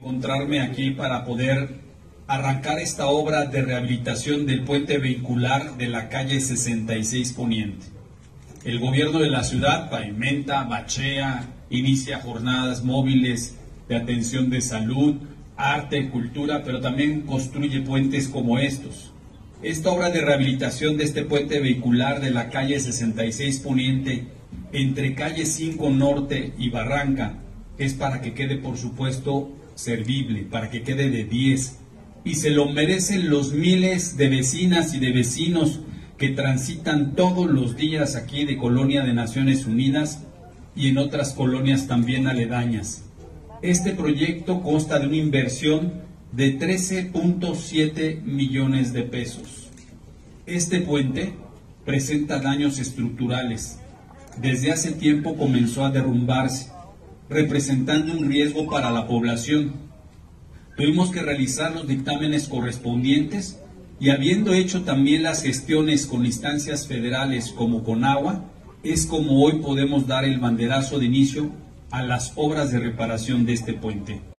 Encontrarme aquí para poder arrancar esta obra de rehabilitación del puente vehicular de la calle 66 Poniente. El gobierno de la ciudad pavimenta, bachea, inicia jornadas móviles de atención de salud, arte, cultura, pero también construye puentes como estos. Esta obra de rehabilitación de este puente vehicular de la calle 66 Poniente, entre calle 5 Norte y Barranca, es para que quede, por supuesto, servible, para que quede de 10, y se lo merecen los miles de vecinas y de vecinos que transitan todos los días aquí de Colonia de Naciones Unidas y en otras colonias también aledañas. Este proyecto consta de una inversión de 13.7 millones de pesos. Este puente presenta daños estructurales. Desde hace tiempo comenzó a derrumbarse, representando un riesgo para la población. Tuvimos que realizar los dictámenes correspondientes y habiendo hecho también las gestiones con instancias federales como Conagua, es como hoy podemos dar el banderazo de inicio a las obras de reparación de este puente.